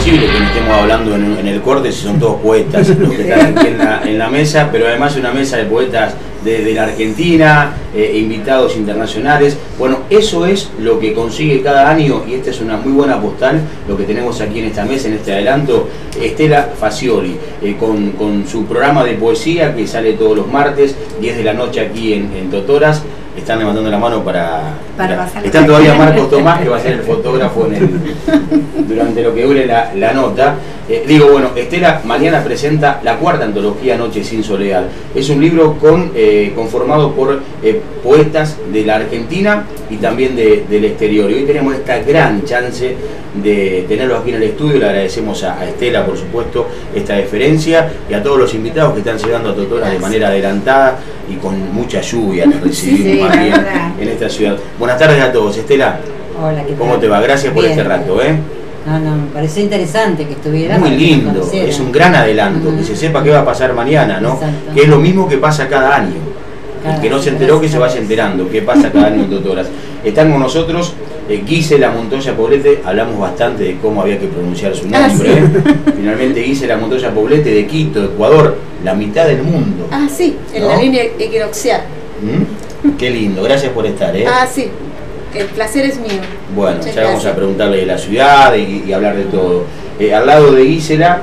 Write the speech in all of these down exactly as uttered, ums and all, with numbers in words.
imposible que no estemos hablando en, en el corte si son todos poetas los que están aquí en la, en la mesa, pero además una mesa de poetas de, de la Argentina, eh, invitados internacionales. Bueno, eso es lo que consigue cada año, y esta es una muy buena postal, lo que tenemos aquí en esta mesa, en este adelanto, Estela Fazioli, eh, con, con su programa de poesía que sale todos los martes, diez de la noche aquí en, en Totoras. Están levantando la mano para... para están todavía Marcos Tomás, que va a ser el fotógrafo en el, durante lo que dure la, la nota. Eh, digo, bueno, Estela mañana presenta la cuarta antología Noche sin Soledad. Es un libro con, eh, conformado por eh, poetas de la Argentina y también de, del exterior. Y hoy tenemos esta gran chance de tenerlos aquí en el estudio. Le agradecemos a, a Estela, por supuesto, esta deferencia, y a todos los invitados que están llegando a Totoras de manera adelantada y con mucha lluvia. Nos recibimos sí, aquí en, en esta ciudad. Buenas tardes a todos. Estela, hola, ¿qué tal? ¿Cómo te va? Gracias por Bien. este rato, ¿eh? No, no, me pareció interesante que estuviera. Muy lindo, es un gran adelanto, uh-huh. que se sepa qué va a pasar mañana, ¿no? Exacto. Que es lo mismo que pasa cada año. Cada El que no se enteró, que se vaya enterando qué pasa cada año en Totoras. Están con nosotros eh, Gisela Montoya Poblete. Hablamos bastante de cómo había que pronunciar su nombre. Ah, sí. ¿eh? Finalmente Gisela Montoya Poblete, de Quito, Ecuador, la mitad del mundo. Ah, sí, en ¿no? la línea equinoccial. ¿Mm? Qué lindo, gracias por estar, ¿eh? Ah, sí. El placer es mío. Bueno, Muchas ya gracias. vamos a preguntarle de la ciudad y, y hablar de todo. Eh, al lado de Gisela,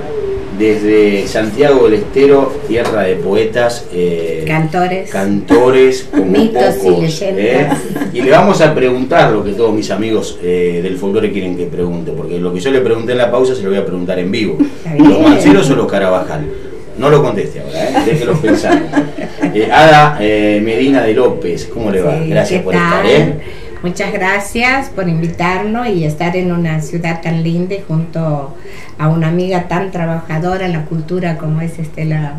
desde Santiago del Estero, tierra de poetas, eh, cantores, cantores como mitos pocos, y leyendas. Eh, y le vamos a preguntar lo que todos mis amigos eh, del folclore quieren que pregunte, porque lo que yo le pregunté en la pausa se lo voy a preguntar en vivo. ¿Los Manceros o los Carabajal? No lo conteste ahora, ¿eh? Déjelos pensar. Eh, Ada eh, Medina de López, ¿cómo le va? Sí, gracias por tal? estar, ¿eh? Muchas gracias por invitarnos y estar en una ciudad tan linda y junto a una amiga tan trabajadora en la cultura como es Estela,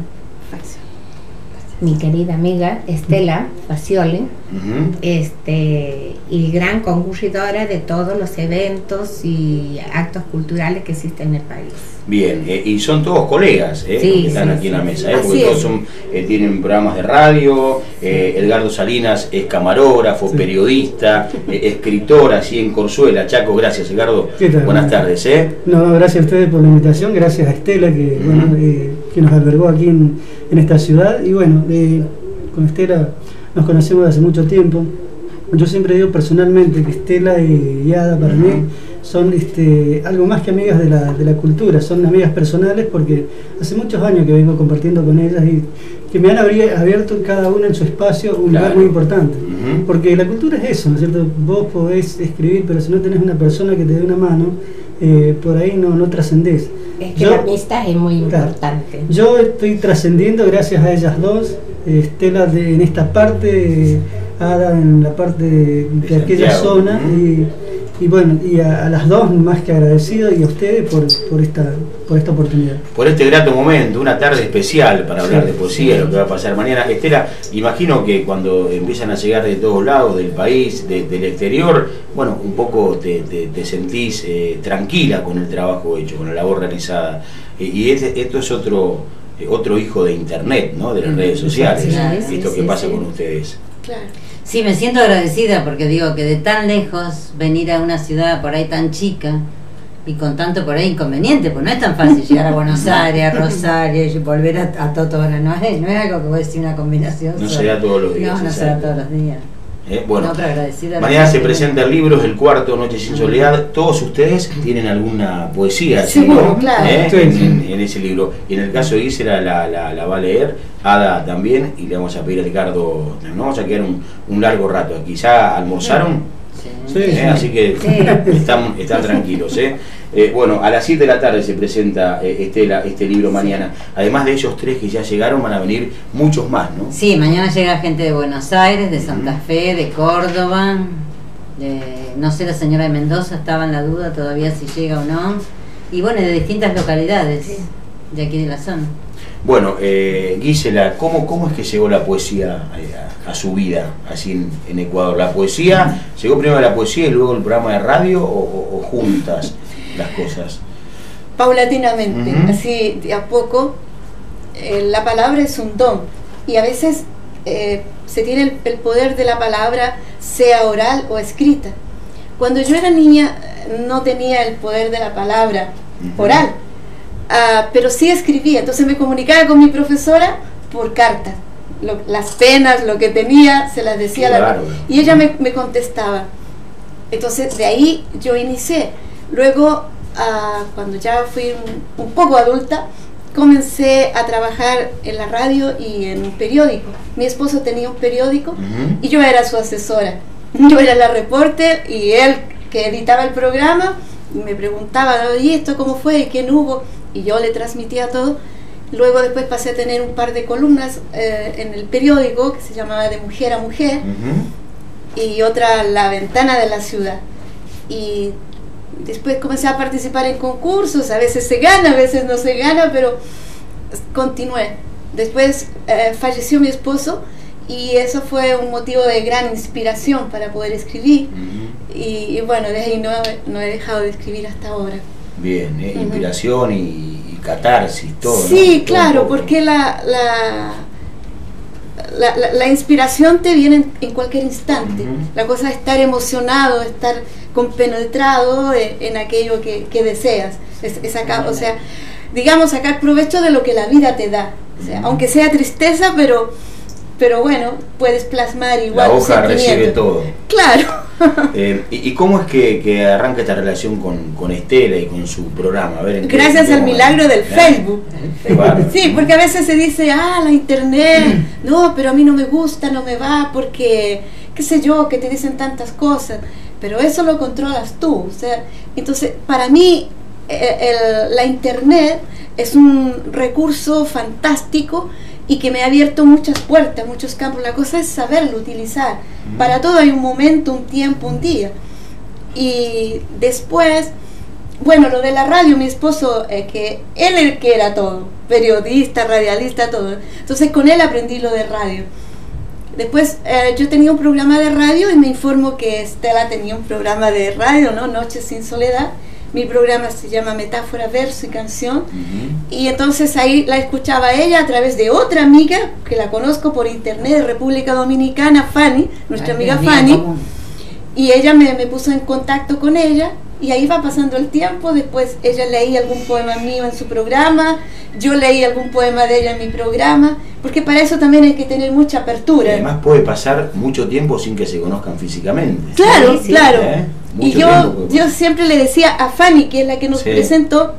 mi querida amiga Estela Fazioli, uh-huh. este, y gran concurridora de todos los eventos y actos culturales que existen en el país. Bien, eh, y son todos colegas eh, sí, los que están sí, aquí sí, en la mesa, sí. eh, porque todos son, eh, tienen programas de radio. eh, Edgardo Salinas es camarógrafo, sí. periodista, eh, escritor, así en Corzuela. Chaco, gracias Edgardo, buenas tardes. ¿eh? No, gracias a ustedes por la invitación, gracias a Estela que, uh-huh. bueno, eh, que nos albergó aquí en, en esta ciudad, y bueno, eh, con Estela nos conocemos hace mucho tiempo. Yo siempre digo personalmente que Estela y, y Ada para uh-huh. mí son este, algo más que amigas de la, de la cultura, son amigas personales, porque hace muchos años que vengo compartiendo con ellas y que me han abierto cada una en su espacio un claro. lugar muy importante. Uh-huh. Porque la cultura es eso, ¿no es cierto? Vos podés escribir, pero si no tenés una persona que te dé una mano, eh, por ahí no, no trascendés. Es que yo, la amistad es muy claro, importante. Yo estoy trascendiendo gracias a ellas dos, Estela de, en esta parte, Ada en la parte de, de aquella zona, uh-huh. y, y bueno, y a, a las dos más que agradecido, y a ustedes por, por, esta, por esta oportunidad. Por este grato momento, una tarde especial para hablar sí, de poesía, sí. lo que va a pasar mañana. Estela, imagino que cuando empiezan a llegar de todos lados, del país, de, del exterior, bueno, un poco te, te, te sentís eh, tranquila con el trabajo hecho, con la labor realizada. Eh, y este, esto es otro, eh, otro hijo de internet, ¿no? De las mm, redes sociales, sí, sí, esto sí, que sí, pasa sí. con ustedes. Claro. Sí, me siento agradecida porque digo que de tan lejos venir a una ciudad por ahí tan chica y con tanto por ahí inconveniente, pues no es tan fácil llegar a Buenos Aires, a Rosario y volver a, a Totora, no es, no es algo que voy a decir una combinación. No será todos los días. No, no será todos los días. Eh, bueno, no, mañana se presenta el libro, es el cuarto, Noche sin Soledad. Todos ustedes tienen alguna poesía, sí, ¿no? Claro. ¿Eh? En, en, en ese libro. Y en el caso de Gisela la, la, la va a leer, Ada también, y le vamos a pedir a Ricardo, nos vamos a quedar un, un largo rato aquí. ¿Ya almorzaron? Sí, ¿Eh? sí. Así que sí. están, están tranquilos. ¿eh? Eh, bueno, a las siete de la tarde se presenta eh, Estela, este libro mañana. Además de ellos tres que ya llegaron, van a venir muchos más, ¿no? Sí, mañana llega gente de Buenos Aires, de Santa uh-huh. Fe, de Córdoba, de, no sé, la señora de Mendoza, estaba en la duda todavía si llega o no. Y bueno, de distintas localidades sí. de aquí de la zona. Bueno, eh, Gisela, ¿cómo, ¿cómo es que llegó la poesía a, a su vida así en, en Ecuador? ¿La poesía, llegó primero la poesía y luego el programa de radio o, o, o juntas las cosas? Paulatinamente, uh-huh. así de a poco. Eh, la palabra es un don y a veces eh, se tiene el, el poder de la palabra, sea oral o escrita. Cuando yo era niña no tenía el poder de la palabra, uh-huh. oral, uh, pero sí escribía, entonces me comunicaba con mi profesora por cartas, lo, las penas, lo que tenía, se las decía, la, y ella me, me contestaba. Entonces de ahí yo inicié. Luego, uh, cuando ya fui un, un poco adulta, comencé a trabajar en la radio y en un periódico. Mi esposo tenía un periódico uh-huh. y yo era su asesora. Yo era la reporter y él que editaba el programa me preguntaba, ¿y esto cómo fue? ¿Quién hubo? Y yo le transmitía todo. Luego después pasé a tener un par de columnas eh, en el periódico que se llamaba De Mujer a Mujer uh-huh. y otra La Ventana de la Ciudad. Y después comencé a participar en concursos, a veces se gana, a veces no se gana, pero continué. Después eh, falleció mi esposo y eso fue un motivo de gran inspiración para poder escribir. Uh-huh. y, y bueno, desde ahí no, no he dejado de escribir hasta ahora. Bien, eh, uh-huh. inspiración y, y catarsis, todo. Sí, ¿no? claro, todo porque la, la, la, la, la inspiración te viene en, en cualquier instante. Uh-huh. La cosa es estar emocionado, estar compenetrado en, en aquello que, que deseas. Es, es acá, o sea, digamos, sacar provecho de lo que la vida te da. O sea, uh-huh. aunque sea tristeza, pero, pero bueno, puedes plasmar igual. La hoja recibe todo. Claro. Eh, ¿y, ¿Y cómo es que, que arranca esta relación con, con Estela y con su programa? A ver, gracias al milagro del ¿eh? Facebook. Claro. Sí, porque a veces se dice, ah, la internet, no, pero a mí no me gusta, no me va, porque, qué sé yo, que te dicen tantas cosas. Pero eso lo controlas tú. O sea, entonces, para mí, el, el, la internet es un recurso fantástico y que me ha abierto muchas puertas, muchos campos. La cosa es saberlo utilizar. Mm. Para todo hay un momento, un tiempo, un día. Y después, bueno, lo de la radio, mi esposo, eh, que él el que era todo, periodista, radialista, todo. Entonces con él aprendí lo de radio. Después eh, yo tenía un programa de radio y me informo que Estela tenía un programa de radio, ¿no? Noches sin Soledad. Mi programa se llama Metáfora, Verso y Canción. Uh-huh. Y entonces ahí la escuchaba ella a través de otra amiga que la conozco por internet de República Dominicana, Fanny, nuestra Ay, amiga Fanny. ¿Cómo? Y ella me, me puso en contacto con ella y ahí va pasando el tiempo. Después ella leía algún poema mío en su programa, yo leí algún poema de ella en mi programa, porque para eso también hay que tener mucha apertura. Y además puede pasar mucho tiempo sin que se conozcan físicamente. Claro, sí, sí. claro. ¿Eh? Y yo, yo siempre le decía a Fanny, que es la que nos sí. presentó,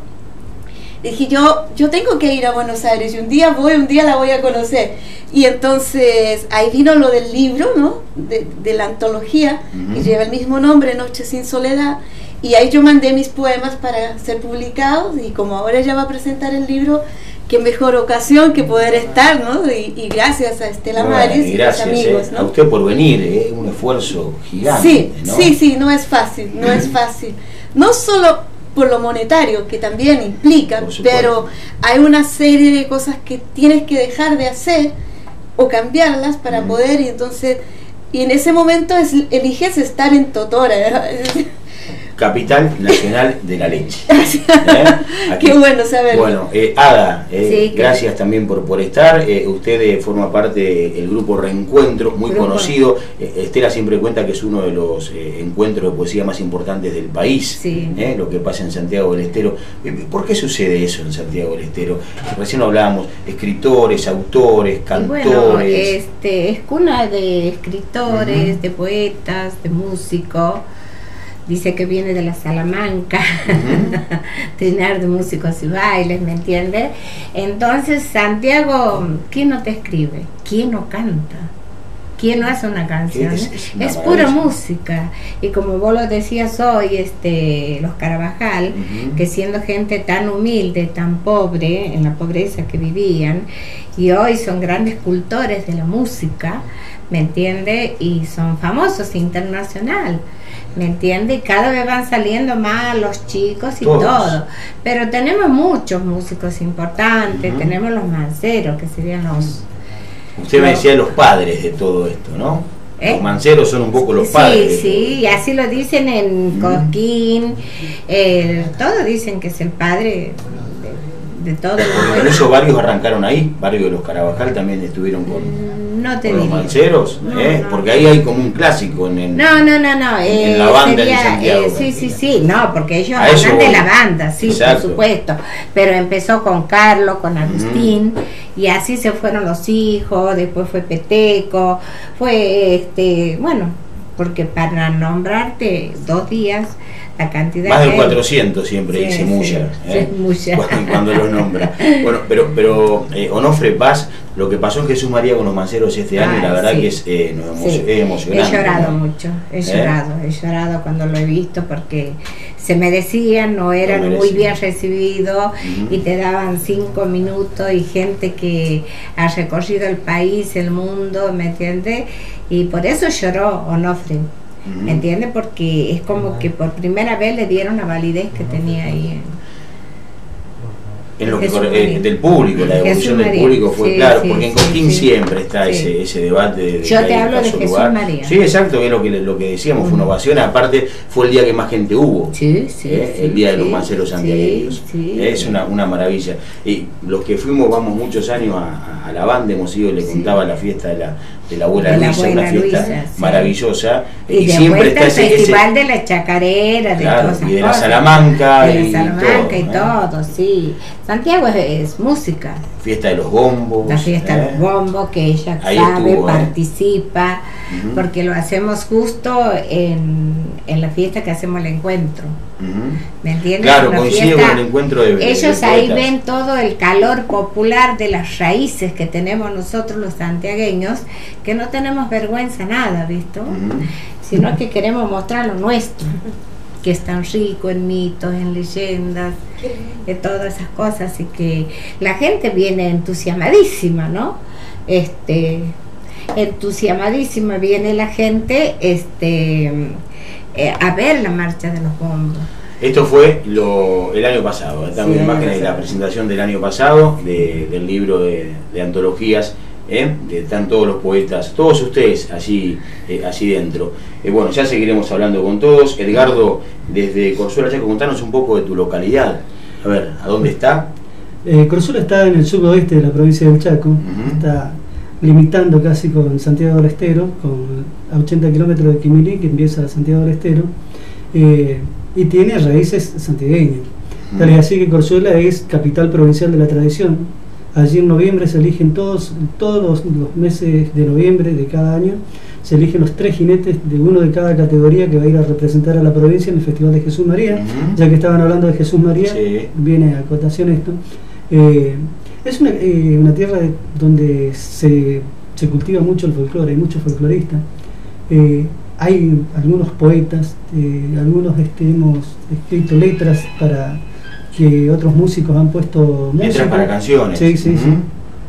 dije yo, yo tengo que ir a Buenos Aires y un día voy, un día la voy a conocer. Y entonces ahí vino lo del libro, ¿no? De, de la antología, uh-huh. que lleva el mismo nombre, Noches sin Soledad. Y ahí yo mandé mis poemas para ser publicados y como ahora ella va a presentar el libro, qué mejor ocasión que poder estar, ¿no? Y, y gracias a Estela bueno, Maris y, y gracias, los amigos, eh, ¿no? a usted por venir, es eh, un esfuerzo gigante, sí, ¿no? Sí, sí, no es fácil, no es fácil. No solo por lo monetario, que también implica, pero hay una serie de cosas que tienes que dejar de hacer o cambiarlas para mm. poder, y entonces, y en ese momento es, eliges estar en Totora, ¿eh? Capital Nacional de la Leche. ¿Eh? Qué bueno saberlo. Bueno, eh, Ada, eh, sí, gracias que... también por, por estar. Eh, usted eh, forma parte del grupo Reencuentro, muy grupo. conocido. Eh, Estela siempre cuenta que es uno de los eh, encuentros de poesía más importantes del país. Sí. Eh, lo que pasa en Santiago del Estero. Eh, ¿Por qué sucede eso en Santiago del Estero? Recién hablábamos, escritores, autores, cantores. Bueno, este, es cuna de escritores, uh-huh. de poetas, de músicos. Dice que viene de la Salamanca, uh-huh. tener de músicos y bailes, ¿me entiendes? Entonces, Santiago, ¿quién no te escribe? ¿Quién no canta? ¿Quién no hace una canción? Es, es, una es pura música. Y como vos lo decías hoy, este, los Carabajal, uh-huh. que siendo gente tan humilde, tan pobre, en la pobreza que vivían, y hoy son grandes cultores de la música, ¿me entiendes? Y son famosos internacional. ¿Me entiende? Y cada vez van saliendo más los chicos y Todos. todo. Pero tenemos muchos músicos importantes, uh-huh. tenemos los manceros, que serían los... Usted me decía los padres de todo esto, ¿no? ¿Eh? Los manceros son un poco los sí, padres. Sí, sí, y así lo dicen en uh-huh. Cosquín, eh, todos dicen que es el padre de, de todo. Incluso varios arrancaron ahí, varios de los Carabajal también estuvieron con, no te con los diría. Manceros, No, ¿eh? no. Porque ahí hay como un clásico en el... No, no, no, no. En eh, la banda sería, de Santiago, eh, sí, sí, tranquila. sí, no, porque ellos A eso hablan de voy. la banda, sí, Exacto. por supuesto. Pero empezó con Carlos, con Agustín, y así se fueron los hijos, después fue Peteco, fue este, bueno, porque para nombrarte dos días, la cantidad Más de que- cuatrocientos siempre Sí, dice sí, Muya, sí, ¿eh? Muya. Cuando, cuando los nombra. Bueno, pero, pero eh, Onofre Paz, lo que pasó en Jesús María con los Manceros este año, Ay, la verdad sí. que es, eh, nos emo- Sí, es emocionante. he llorado ¿no? mucho, he ¿Eh? llorado, he llorado cuando lo he visto porque se merecían, no eran Lo muy merecían. bien recibidos Ujú. y te daban cinco minutos y gente que ha recorrido el país, el mundo, ¿me entiendes? Y por eso lloró Onofre, Ujú. ¿me entiendes? Porque es como que por primera vez le dieron la validez que tenía ahí. en- En lo que Jesús corre- eh, María. del público, la Jesús devolución del María. público fue Sí, claro, sí, porque en sí, Cosquín sí. siempre está Sí. ese, ese debate de, de Yo que te hay hablo de caso Jesús lugar. María. Sí, exacto, es lo que, lo que decíamos, fue una ovación, aparte fue el día que más gente hubo. Sí, sí, ¿eh? sí, El día de los sí, Manceros santiagueños. sí, sí. ¿eh? Es una, una maravilla. Y los que fuimos, vamos muchos años a, a la banda, hemos ido, le Sí. contaba la fiesta de la, de la abuela De la Luisa, abuela una fiesta Luisa, sí. maravillosa. Y, de siempre vuelta el está ese, ese- festival de la chacarera, de Claro, todas esas y de la cosas. Salamanca De la y Salamanca y todo, todo, sí. Santiago es, es música. fiesta de los bombos. La fiesta ¿eh? de los bombos, que ella Ahí sabe, estuvo, ¿eh? participa, Ujú. porque lo hacemos justo en, en la fiesta que hacemos el encuentro. Ujú. ¿Me entiendes? Claro, Una coincide fiesta- con el encuentro de, de- Ellos de ahí poetas. ven todo el calor popular de las raíces que tenemos nosotros los santiagueños, que no tenemos vergüenza nada, ¿visto? Ujú. Sino que queremos mostrar lo nuestro, que es tan rico en mitos, en leyendas, en todas esas cosas, y que la gente viene entusiasmadísima, ¿no? Este, entusiasmadísima viene la gente, este, eh, a ver la marcha de los bombos. Esto fue lo, el año pasado, están Sí, imágenes el de la año presentación del año pasado, de- del libro de, de antologías, ¿eh? De- están todos los poetas, todos ustedes allí, eh, allí dentro. Eh, bueno, ya seguiremos hablando con todos. Edgardo, desde Corzuela Chaco, contanos un poco de tu localidad. A ver, ¿a dónde está? Eh, Corzuela está en el suroeste de la provincia del Chaco, Ujú. está limitando casi con Santiago del Estero, con a ochenta kilómetros de Quimilí, que empieza Santiago del Estero, eh, y tiene raíces santiagueñas. Ujú. Tal es así que Corzuela es capital provincial de la tradición. Allí en noviembre se eligen todos, todos los, los meses de noviembre de cada año, se eligen los tres jinetes de uno de cada categoría que va a ir a representar a la provincia en el Festival de Jesús María. Ujú. Ya que estaban hablando de Jesús María, Sí. viene a acotación esto. Eh, es una, eh, una tierra de- donde se, se cultiva mucho el folclore, hay muchos folcloristas. Eh, hay algunos poetas, eh, algunos este, hemos escrito letras para que otros músicos han puesto Letras música. para canciones. Sí, sí, Ujú. sí.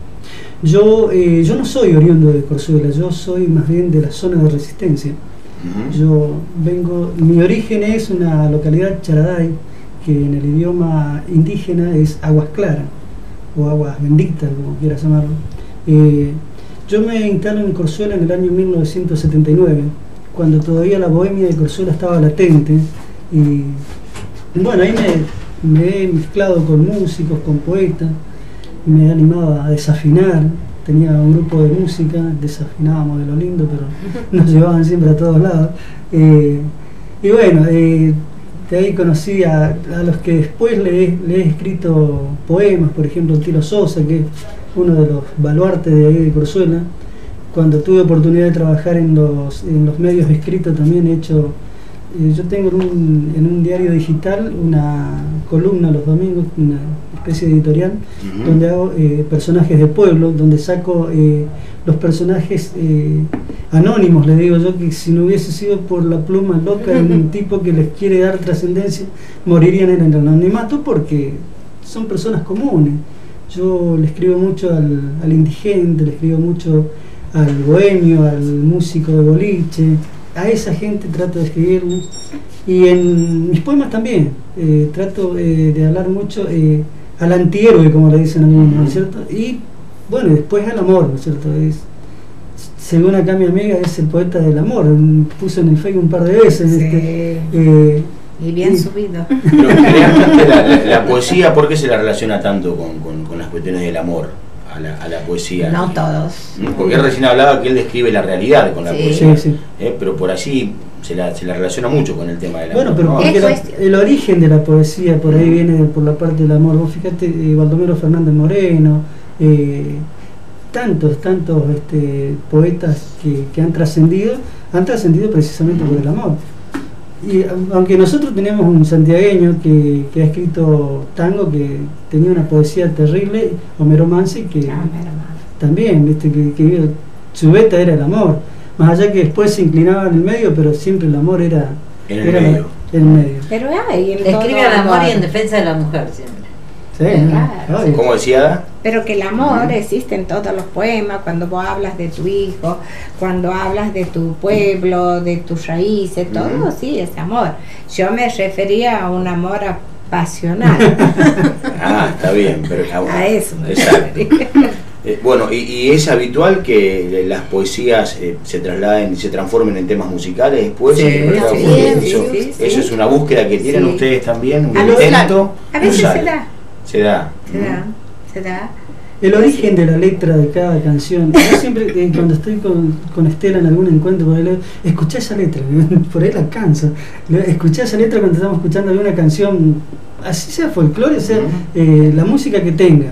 Yo, eh, yo no soy oriundo de Corzuela, yo soy más bien de la zona de Resistencia. Ujú. Yo vengo, mi origen es una localidad charaday, que en el idioma indígena es aguas claras, o aguas benditas, como quieras llamarlo. Eh, yo me instalo en Corzuela en el año mil novecientos setenta y nueve, cuando todavía la bohemia de Corzuela estaba latente, y bueno, ahí me, me he mezclado con músicos, con poetas, me he animado a desafinar. Tenía un grupo de música, desafinábamos de lo lindo, pero nos llevaban siempre a todos lados. Eh, y bueno, eh, de ahí conocí a, a los que después le, he- le he escrito poemas, por ejemplo, Tilo Sosa, que es uno de los baluartes de ahí de Corzuela. Cuando tuve oportunidad de trabajar en los, en los medios escritos también he hecho, eh, yo tengo en un, en un diario digital una columna los domingos, una especie de editorial, Ujú. donde hago eh, personajes de pueblo, donde saco eh, los personajes eh, anónimos, le digo yo, que si no hubiese sido por la pluma loca de un tipo que les quiere dar trascendencia, morirían en el anonimato porque son personas comunes. Yo le escribo mucho al, al indigente, le escribo mucho al bohemio, al músico de boliche, a esa gente trato de escribirle. Y en mis poemas también, eh, trato eh, de hablar mucho eh, al antihéroe, como le dicen algunos, ¿no es cierto? Y bueno, después al amor, ¿no es cierto? Es, según acá mi amiga, es el poeta del amor, puso en el Facebook un par de veces. Sí. Este, eh, y bien Sí. subido. Pero realmente la, la, la poesía, ¿por qué se la relaciona tanto con, con, con las cuestiones del amor a la, a la poesía? No todos. ¿Mm? Porque él recién hablaba que él describe la realidad con la Sí. poesía, Sí, sí. ¿eh? Pero por allí se la, se la relaciona mucho con el tema del amor. Bueno, pero ¿no? porque Es la- cuestión- el origen de la poesía por ahí viene por la parte del amor. Vos fíjate, eh, Baldomero Fernández Moreno, eh, tantos, tantos este, poetas que, que han trascendido, han trascendido precisamente por el amor. Y a- aunque nosotros tenemos un santiagueño que, que ha escrito tango, que tenía una poesía terrible, Homero Mansi, que Ah, mi hermano. también, viste, que, que su beta era el amor, más allá que después se inclinaba en el medio, pero siempre el amor era En el era medio. en el medio. Pero hay en Describe todo al amor y en defensa de la mujer siempre. Sí, Claro. obvio. ¿Cómo decía Ada? Pero que el amor existe en todos los poemas, cuando vos hablas de tu hijo, cuando hablas de tu pueblo, de tus raíces, todo Ujú. sí es amor. Yo me refería a un amor apasional. Ah, está bien, pero A eso me exacto. refería. Eh, bueno, y, y es habitual que las poesías eh, se trasladen y se transformen en temas musicales después. Sí, interpretados sí, por sí, ustedes. sí, eso, sí, sí. eso es una búsqueda que tienen Sí. ustedes también, un A veces- intento. A veces no se sale. da, Se da. se da, se da. El origen de la letra de cada canción. Yo siempre, eh, cuando estoy con, con Estela en algún encuentro, por ahí le digo, escuché esa letra, por ahí la canso. Le digo, escuché esa letra cuando estamos escuchando alguna canción, así sea folclore, o sea, Ujú. eh, la música que tenga.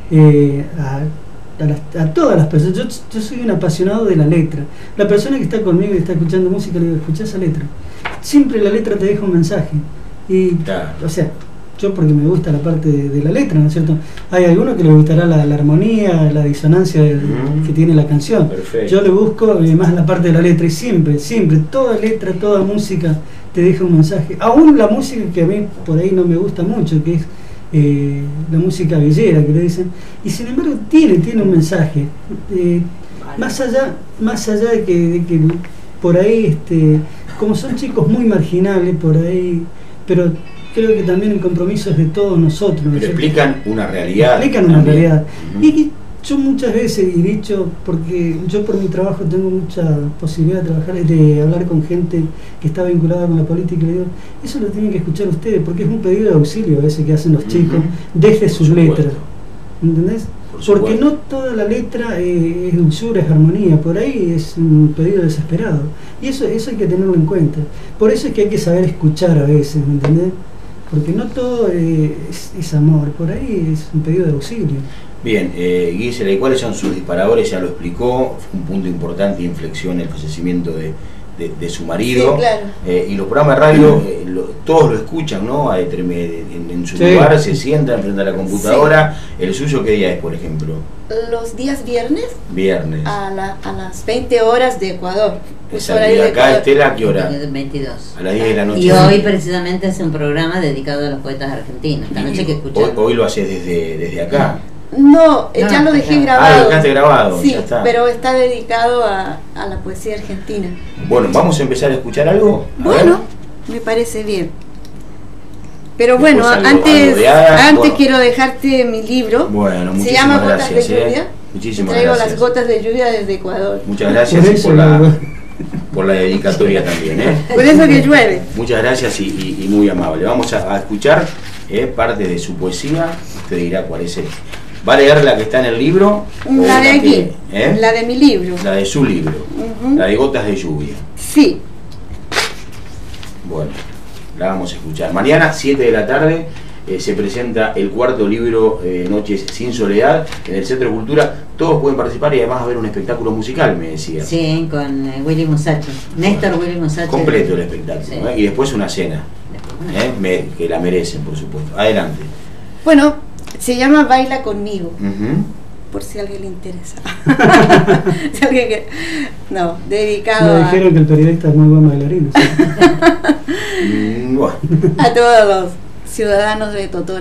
Eh, a, a, las- a todas las personas. Yo, yo soy un apasionado de la letra. La persona que está conmigo y está escuchando música, le digo, escuché esa letra. Siempre la letra te deja un mensaje. Y, Claro. o sea, yo porque me gusta la parte de, de la letra, ¿no es cierto? Hay algunos que les gustará la, la armonía, la disonancia del- Mm. que tiene la canción. Perfecto. Yo le busco eh, más la parte de la letra y siempre, siempre, toda letra, toda música te deja un mensaje. Aún la música que a mí por ahí no me gusta mucho, que es eh, la música villera, que le dicen, y sin embargo tiene, tiene un mensaje. Eh, más allá, más allá de que, de que por ahí, este, como son chicos muy marginales por ahí, pero creo que también el compromiso es de todos nosotros, ¿no es Pero cierto? explican una realidad. Explican una también. realidad. Ujú. Y yo muchas veces he dicho, porque yo por mi trabajo tengo mucha posibilidad de trabajar, de hablar con gente que está vinculada con la política, y le digo, eso lo tienen que escuchar ustedes, porque es un pedido de auxilio a veces que hacen los chicos Ujú. desde sus Por supuesto. letras. ¿Entendés? Por Porque supuesto. no toda la letra eh, es dulzura, es armonía, por ahí es un pedido desesperado. Y eso, eso hay que tenerlo en cuenta. Por eso es que hay que saber escuchar a veces, ¿me entendés? Porque no todo eh, es, es amor, por ahí es un pedido de auxilio. Bien, eh, Gisela, ¿y cuáles son sus disparadores? Ya lo explicó, fue un punto importante de inflexión el fallecimiento de, de, de su marido. Sí, claro. Eh, y los programas de radio, eh, lo- todos lo escuchan, ¿no? A determin- En, en su Sí. lugar, se sientan frente a la computadora. ¿El suyo qué día es, por ejemplo? Los días viernes Viernes. a, la- a las veinte horas de Ecuador. Pues Exacto. horario ¿Y de acá, Ecuador. Estela, a qué hora? veintidós. A las diez de la noche. Y hoy precisamente es un programa dedicado a los poetas argentinos. Esta noche que hoy, escuchamos. hoy lo haces desde, desde acá. No, eh, No, ya lo está dejé grabado. Ah, grabado. lo dejaste grabado, Sí, ya está. pero está dedicado a, a la poesía argentina. Bueno, ¿vamos a empezar a escuchar algo? A Bueno, ver. me parece bien. Pero Después bueno, algo- antes, algo de Ada, antes bueno. quiero dejarte mi libro. Bueno, Se muchísimas llama gracias. Gotas de eh. lluvia. Muchísimas Traigo gracias. las gotas de lluvia desde Ecuador. Muchas gracias Por y eso, por la, la- por la dedicatoria también. ¿eh? Por eso que llueve. Muchas gracias y, y- y muy amable. Vamos a, a escuchar eh, parte de su poesía. Usted dirá cuál es. El. ¿Va a leer la que está en el libro? o La una de aquí, que- ¿eh? la de mi libro. La de su libro. Ujú. La de Gotas de Lluvia. Sí, Bueno, la vamos a escuchar. Mañana, siete de la tarde, eh, se presenta el cuarto libro, eh, Noches sin Soledad, en el Centro de Cultura. Todos pueden participar y además va a haber un espectáculo musical, me decía. Sí, con eh, Willy Musacho. Néstor Willy Musacho. Completo el espectáculo. Sí. ¿eh? Y después una cena, ¿eh? Me- que la merecen, por supuesto. Adelante. bueno, se llama Baila conmigo, Ujú. por si a alguien le interesa. Si alguien que- no, dedicado Me a, dijeron que el periodista es muy buen bailarín. ¿sí? Mm, bueno. a todos los ciudadanos de Totora.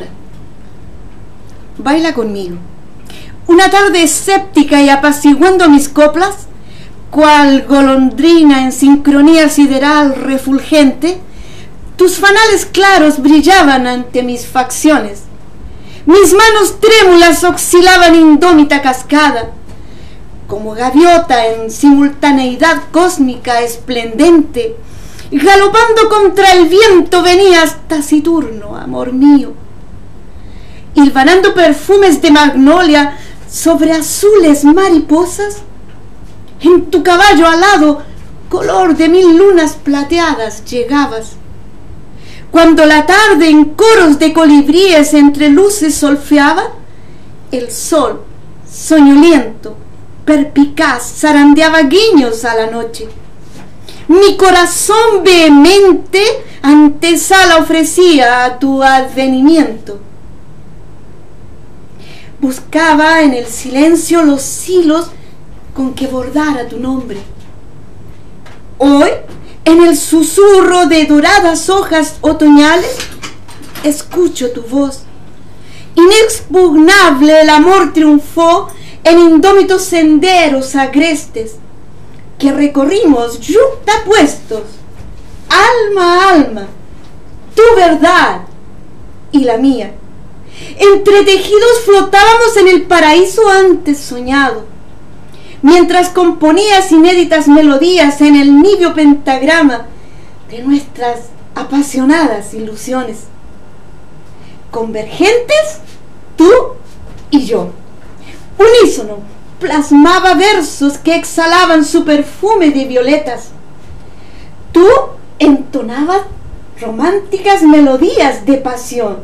Baila conmigo. Una tarde escéptica y apaciguando mis coplas, cual golondrina en sincronía sideral refulgente, tus fanales claros brillaban ante mis facciones. Mis manos trémulas oscilaban indómita cascada, como gaviota en simultaneidad cósmica esplendente, galopando contra el viento venías taciturno, amor mío, hilvanando perfumes de magnolia sobre azules mariposas. En tu caballo alado, color de mil lunas plateadas, llegabas. Cuando la tarde en coros de colibríes entre luces solfeaba, el sol, soñoliento, perpicaz, zarandeaba guiños a la noche. Mi corazón vehemente antesala ofrecía a tu advenimiento. Buscaba en el silencio los hilos con que bordara tu nombre. Hoy, en el susurro de doradas hojas otoñales, escucho tu voz. Inexpugnable el amor triunfó en indómitos senderos agrestes que recorrimos yuxtapuestos, alma a alma, tu verdad y la mía. Entretejidos flotábamos en el paraíso antes soñado, mientras componías inéditas melodías en el nibio pentagrama de nuestras apasionadas ilusiones. Convergentes, tú y yo, unísono, plasmaba versos que exhalaban su perfume de violetas. Tú entonabas románticas melodías de pasión.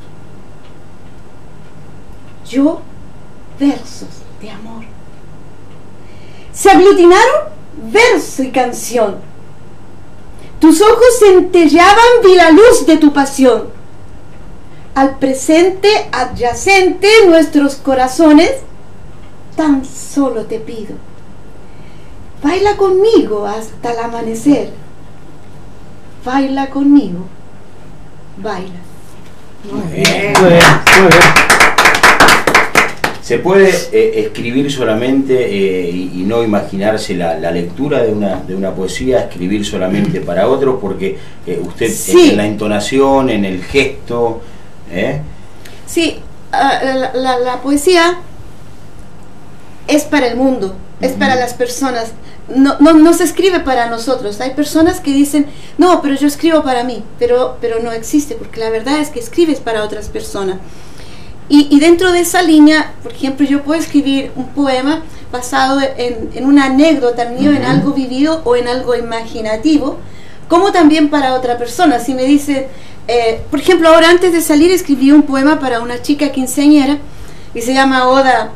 Yo, versos de amor. Se aglutinaron verso y canción. Tus ojos centelleaban vi la luz de tu pasión. Al presente adyacente nuestros corazones, tan solo te pido, baila conmigo hasta el amanecer. Baila conmigo, baila. Muy bien. Muy bien, muy bien. ¿Se puede eh, escribir solamente eh, y, y no imaginarse la, la lectura de una, de una poesía, escribir solamente para otros? Porque eh, usted sí. en la entonación, en el gesto... ¿eh? Sí, uh, la, la, la poesía es para el mundo, es uh-huh. para las personas. No, no, no se escribe para nosotros. Hay personas que dicen, no, pero yo escribo para mí, pero, pero no existe, porque la verdad es que escribes para otras personas. Y, y dentro de esa línea, por ejemplo, yo puedo escribir un poema basado en, en una anécdota mío, uh-huh. en algo vivido o en algo imaginativo, como también para otra persona. Si me dicen, eh, por ejemplo, ahora antes de salir escribí un poema para una chica quinceañera y se llama Oda,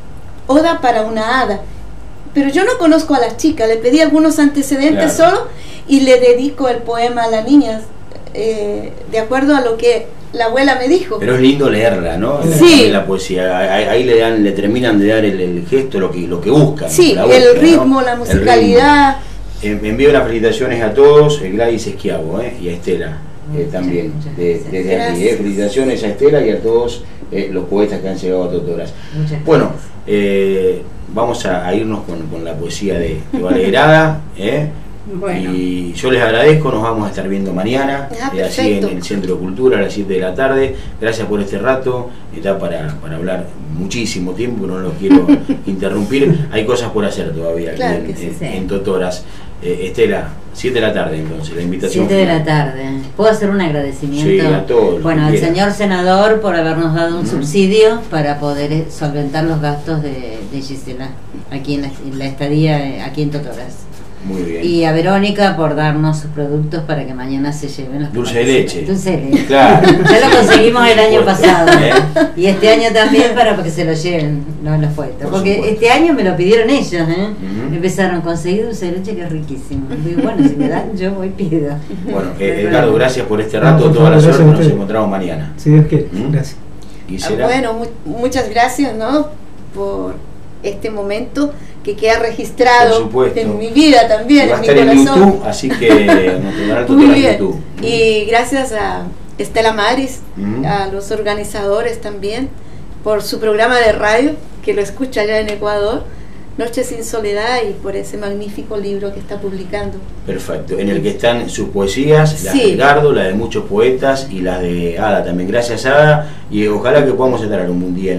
Oda para una hada. Pero yo no conozco a la chica, le pedí algunos antecedentes claro. solo y le dedico el poema a la niña, eh, de acuerdo a lo que la abuela me dijo. Pero es lindo leerla, ¿no? Sí. La, la poesía, ahí, ahí le dan, le terminan de dar el, el gesto, lo que, lo que buscan. Sí, la búsqueda, el ritmo, ¿no? la musicalidad. Eh, envío las felicitaciones a todos, eh, Gladys Esquiavo eh, y a Estela eh, también, de, desde aquí. Eh, felicitaciones a Estela y a todos eh, los poetas que han llegado a Totoras. Bueno, eh, vamos a, a irnos con, con la poesía de, de Valegrada. Eh, Bueno. Y yo les agradezco, nos vamos a estar viendo mañana, ah, eh, así en el Centro de Cultura a las siete de la tarde. Gracias por este rato, está para, para hablar muchísimo tiempo, no lo quiero interrumpir. Hay cosas por hacer todavía claro aquí en, sí, en, sí. en Totoras. Eh, Estela, siete de la tarde entonces, la invitación. siete de la tarde. ¿Puedo hacer un agradecimiento? Sí, a todos. Bueno, al quiera. señor senador por habernos dado un uh-huh. subsidio para poder solventar los gastos de, de Gisela, aquí en la, en la estadía, aquí en Totoras. Muy bien. Y a Verónica por darnos sus productos para que mañana se lleven los dulce de leche. Dulce de leche. Claro. Ya lo conseguimos el año pasado. ¿Eh? Y este año también para que se lo lleven no, los puestos. Por Porque supuesto. este año me lo pidieron ellos. ¿eh? Uh-huh. Empezaron a conseguir dulce de leche que es riquísimo. Y bueno, si me dan, yo voy pido. Bueno, eh, Edgardo, gracias por este rato. No, por Toda la favor, suerte, nos gracias encontramos mañana. Si Dios quiere, ¿Mm? gracias. ¿Y Ah, será? bueno, mu muchas gracias, ¿no? Por este momento que queda registrado Por supuesto. en mi vida también, Y va a en mi estar en corazón. YouTube, así que nuestro canal Muy Totoras bien. YouTube. Y gracias a Estela Maris, Mm. a los organizadores también, por su programa de radio, que lo escucha allá en Ecuador, Noche sin Soledad, y por ese magnífico libro que está publicando. Perfecto, en el que están sus poesías, las Sí. de Edgardo, las de muchos poetas y las de Ada también. Gracias, Ada, y ojalá que podamos estar algún día en, en,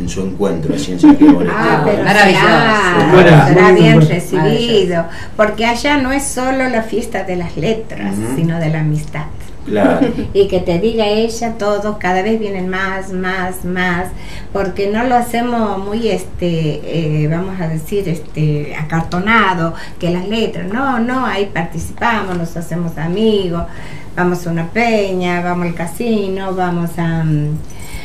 en su encuentro así en Santiago del Ah, Estero. pero Maravilloso. será, Bueno, será muy bien bueno. recibido, porque allá no es solo la fiesta de las letras, Ujú. sino de la amistad. Claro. Y que te diga ella, todos cada vez vienen más, más, más, porque no lo hacemos muy, este, eh, vamos a decir, este, acartonado, que las letras, no, no, ahí participamos, nos hacemos amigos, vamos a una peña, vamos al casino, vamos a... um,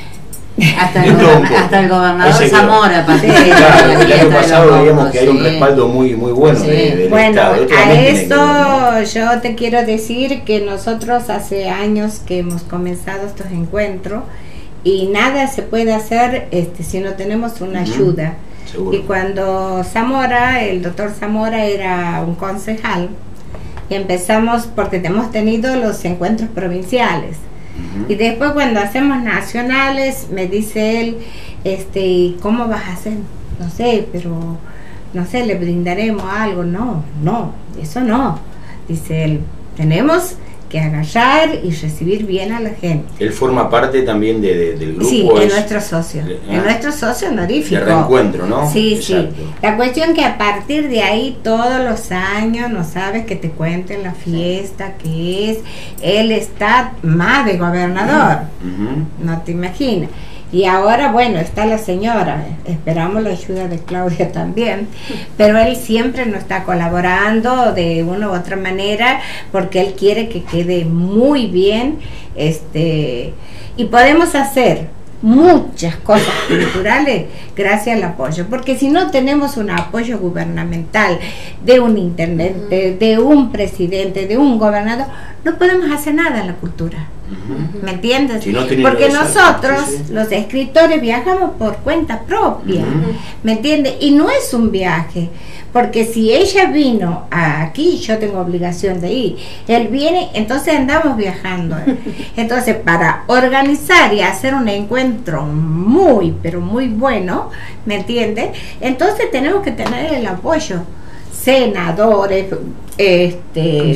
Hasta De el, todo goberna- un poco. hasta el gobernador Ese quedó. Zamora participa Sí. de la Claro, el fiesta año de los pasado veíamos Mocos, que hay un sí. respaldo muy muy bueno Sí. de- del Bueno, Estado. Esto a también tiene que ver, ¿no? esto yo te quiero decir que nosotros hace años que hemos comenzado estos encuentros y nada se puede hacer este, si no tenemos una Ujú. ayuda. Seguro. Y cuando Zamora, el doctor Zamora era un concejal, y empezamos porque hemos tenido los encuentros provinciales. Ujú. Y después cuando hacemos nacionales, me dice él, este, ¿y cómo vas a hacer? No sé, pero, no sé, le brindaremos algo. No, no, eso no. Dice él, tenemos que agarrar y recibir bien a la gente. Él forma parte también de, de- del grupo. Sí, es es nuestro socio, de- es ah, nuestro socio honorífico. de reencuentro, ¿no? Sí, Exacto. sí. La cuestión que a partir de ahí todos los años, no sabes que te cuenten la fiesta que es, él está más de gobernador, Ujú. no te imaginas. Y ahora, bueno, está la señora, esperamos la ayuda de Claudia también, pero él siempre nos está colaborando de una u otra manera porque él quiere que quede muy bien, este, y podemos hacer muchas cosas culturales gracias al apoyo, porque si no tenemos un apoyo gubernamental de un intendente, de un presidente, de un gobernador, no podemos hacer nada en la cultura. Ujú. ¿Me entiendes? Si no tiene Porque lo de nosotros, sí, sí. los escritores, viajamos por cuenta propia, Ujú. ¿me entiendes? Y no es un viaje, porque si ella vino aquí, yo tengo obligación de ir. Él viene, entonces andamos viajando. Entonces, para organizar y hacer un encuentro muy, pero muy bueno, ¿me entiendes? Entonces tenemos que tener el apoyo. Senadores, este...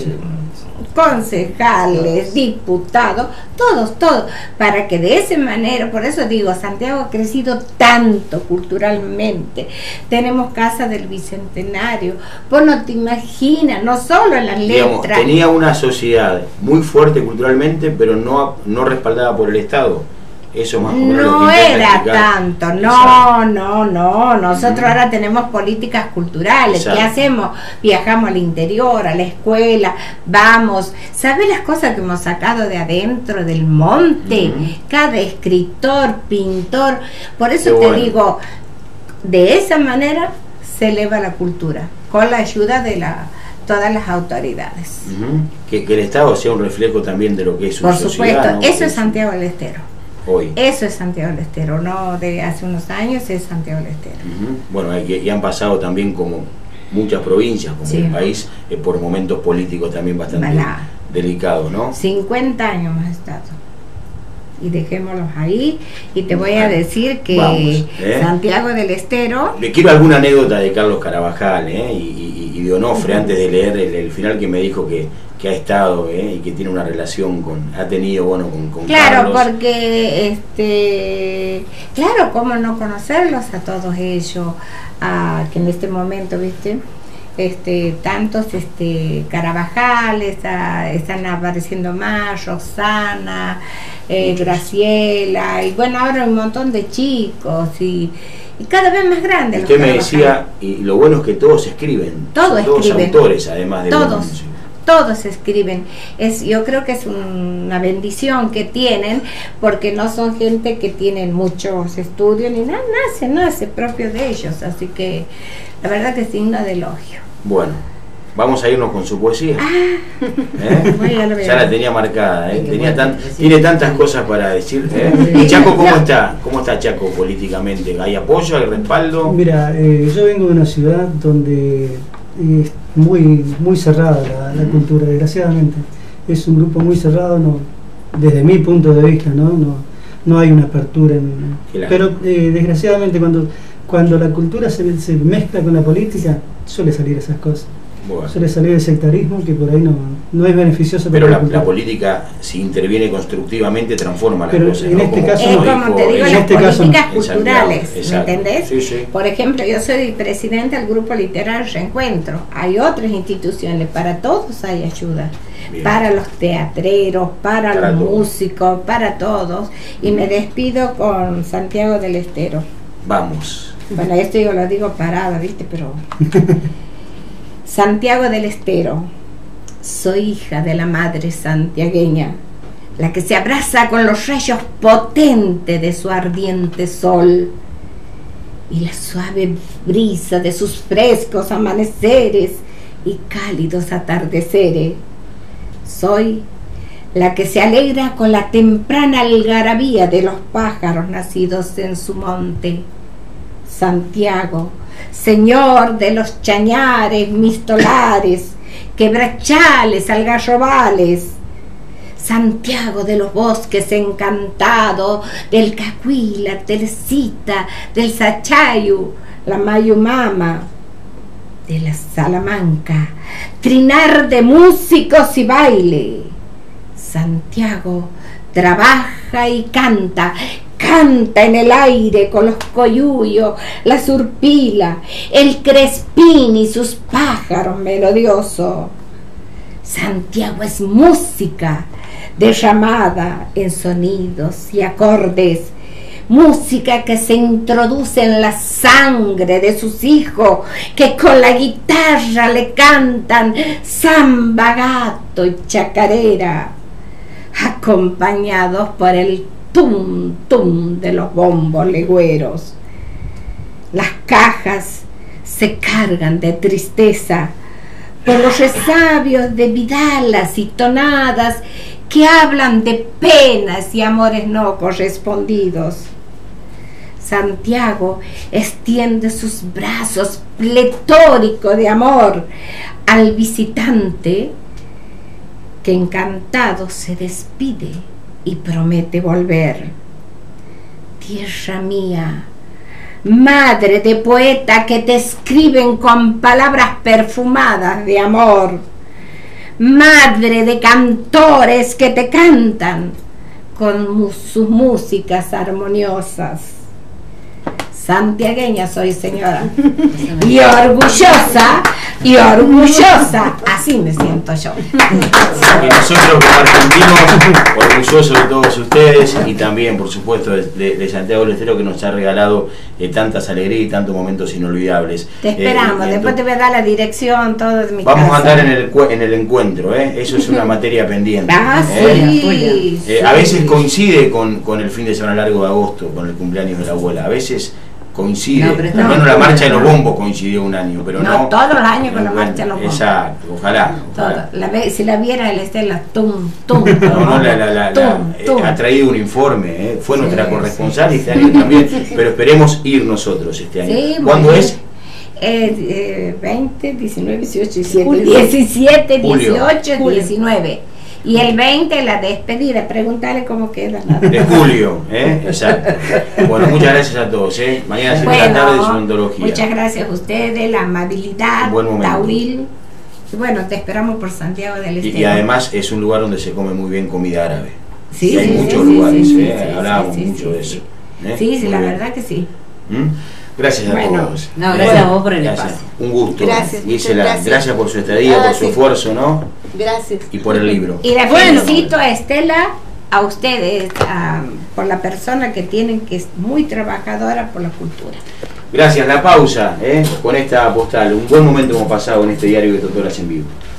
concejales, diputados, todos, todos, para que de esa manera, por eso digo, Santiago ha crecido tanto culturalmente, tenemos Casa del Bicentenario, vos no te imaginas, no solo en las Digamos, letras, tenía una sociedad muy fuerte culturalmente, pero no, no respaldada por el Estado. Eso más o menos lo no que intenta era explicar. tanto, no, Exacto. no, no, nosotros Ujú. ahora tenemos políticas culturales, ¿qué Exacto. hacemos? Viajamos al interior, a la escuela, vamos, ¿sabes las cosas que hemos sacado de adentro del monte? Ujú. Cada escritor, pintor, por eso Qué te bueno. digo, de esa manera se eleva la cultura, con la ayuda de la, todas las autoridades. Ujú. que, que el Estado sea un reflejo también de lo que es su Por sociedad, supuesto, ¿no? eso Porque es Santiago del Estero. Hoy. Eso es Santiago del Estero, no de hace unos años, es Santiago del Estero. Ujú. Bueno, hay que- y han pasado también como muchas provincias, como Sí. el país, eh, por momentos políticos también bastante Balá. delicados, ¿no? cincuenta años hemos estado. Y dejémoslos ahí. Y te voy a decir que Vamos, ¿eh? Santiago del Estero, Le quiero alguna anécdota de Carlos Carabajal, ¿eh? y, y- y de Onofre, antes de leer el, el final que me dijo que, que ha estado, ¿eh? y que tiene una relación con, ha tenido, bueno, con, con claro, Carlos. porque, este, claro, cómo no conocerlos a todos ellos, a, que en este momento, viste, este, tantos este, Carabajales, a- están apareciendo más, Roxana, eh, Graciela, y bueno, ahora un montón de chicos, y, y cada vez más grandes. los Usted me Carabajales. decía, y lo bueno es que todos escriben, Todos son todos escriben. autores, además de Todos. buenos músicos. Todos escriben. Es, yo creo que es un- una bendición que tienen, porque no son gente que tienen muchos estudios ni nada, nace, nace propio de ellos. Así que la verdad que es digno de elogio. Bueno, vamos a irnos con su poesía. ¿Eh? Bueno, ya lo veo. Ya la tenía marcada, ¿eh? Qué Tenía bueno, tan- sí. tiene tantas cosas para decir. ¿eh? Sí. ¿Y Chaco cómo está? ¿Cómo está Chaco políticamente? ¿Hay apoyo, hay respaldo? Mira, eh, yo vengo de una ciudad donde es muy, muy cerrada la, la cultura, desgraciadamente. Es un grupo muy cerrado, no, desde mi punto de vista, no, no, no hay una apertura. En, Claro. pero eh, desgraciadamente cuando, cuando la cultura se, se mezcla con la política, suele salir esas cosas. Bueno. suele salir del sectarismo, que por ahí no, no es beneficioso Pero para la, la cultura. la política, si interviene constructivamente, transforma las Pero cosas. en ¿no? este Como, caso Es no. como te digo, en las este caso no. políticas En Santiago, culturales, ¿me exacto. entendés? Sí, sí. Por ejemplo, yo soy presidenta del Grupo Literario Reencuentro. Hay otras instituciones, para todos hay ayuda. Bien. Para los teatreros, para, Para los todos. músicos, para todos. Y me despido con Santiago del Estero. Vamos. Bueno, esto yo lo digo parada, ¿viste? Pero... Santiago del Estero. Soy hija de la madre santiagueña, la que se abraza con los rayos potentes de su ardiente sol y la suave brisa de sus frescos amaneceres y cálidos atardeceres. Soy la que se alegra con la temprana algarabía de los pájaros nacidos en su monte. Santiago, señor de los chañares, mistolares, quebrachales, algarrobales. Santiago de los bosques encantados, del Cacuí, la Teresita, del Sachayu, la Mayumama, de la Salamanca, trinar de músicos y baile. Santiago trabaja y canta, canta en el aire con los coyuyos, la surpila, el crespín y sus pájaros melodiosos. Santiago es música derramada en sonidos y acordes, música que se introduce en la sangre de sus hijos, que con la guitarra le cantan samba, gato y chacarera, acompañados por el tum tum de los bombos legüeros. Las cajas se cargan de tristeza por los resabios de vidalas y tonadas que hablan de penas y amores no correspondidos. Santiago extiende sus brazos pletóricos de amor al visitante que encantado se despide y promete volver. Tierra mía, madre de poeta que te escriben con palabras perfumadas de amor, madre de cantores que te cantan con mu- sus músicas armoniosas. Santiagueña soy, señora, y orgullosa, y orgullosa, así me siento yo. Y nosotros como argentinos, orgullosos de todos ustedes y también, por supuesto, de, de- de Santiago del Estero, que nos ha regalado eh, tantas alegrías y tantos momentos inolvidables. Te esperamos, Eh, después te voy a dar la dirección, todo de mi Vamos casa. a andar en el, cue- en el encuentro, ¿eh? Eso es una materia pendiente. Ah, ¿eh? sí, Eh, sí. a veces coincide con, con el fin de semana largo de agosto, con el cumpleaños de la abuela. A veces coincide, No, pero al está- menos la no, marcha de no. los bombos coincidió un año, pero no, No, todos los años con la Bueno, marcha de los bombos. Exacto, ojalá. Todo. ojalá. La ve- si la viera el Estela, tum, tum, No, no, la, la, la, la- tum, eh, tum. ha traído un informe, eh, fue Sí, nuestra sí, corresponsal sí, este sí. año también, pero esperemos ir nosotros este año. Sí, ¿Cuándo muy es? bien. Eh, eh, veinte, diecinueve, dieciocho, diecisiete, Julio. diecisiete, Julio. dieciocho, Julio. diecinueve. Y el veinte la despedida, preguntarle cómo queda. De julio, ¿eh? Exacto. Bueno, muchas gracias a todos, ¿eh? Mañana a las siete de la tarde de su ontología. muchas gracias a ustedes, la amabilidad, Un buen momento. Tahuil. Y bueno, te esperamos por Santiago del Y, Estero. y además es un lugar donde se come muy bien comida árabe. Sí, Y hay sí, muchos sí, lugares, sí, ¿eh? sí, Hablábamos sí, sí, mucho sí, de sí. eso. ¿eh? Sí, sí, Muy la bien. verdad que sí. ¿Mm? Gracias a Bueno. todos. No, ¿eh? gracias a vos por el Gracias. espacio. Un gusto. Gracias, muchas Gisela. gracias. Gracias por su estadía, Ah, por su sí. esfuerzo, ¿no? Gracias. Y por el libro. Y la Bueno. felicito a Estela, a ustedes, a- por la persona que tienen, que es muy trabajadora por la cultura. Gracias. La pausa, ¿eh? Con esta postal. Un buen momento hemos pasado en este diario de Totoras en Vivo.